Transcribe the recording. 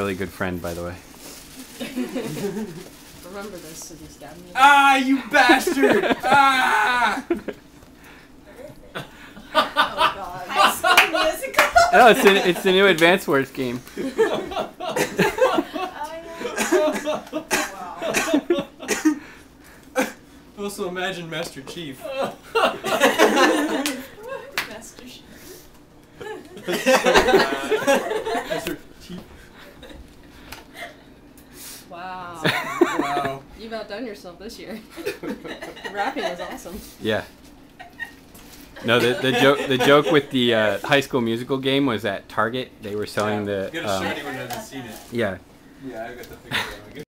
really good friend, by the way. Remember this, so you stab me. Ah, you bastard! Ah! Oh god. High School Musical. Oh, it's the new Advance Wars game. Wow. Also, imagine Master Chief. Master Chief. Master Chief. Wow. Wow. You've outdone yourself this year. Rapping was awesome. Yeah. No, the joke with the High School Musical game was at Target. They were selling the. You gotta show anyone who hasn't seen it. Yeah. Yeah, I got the figure.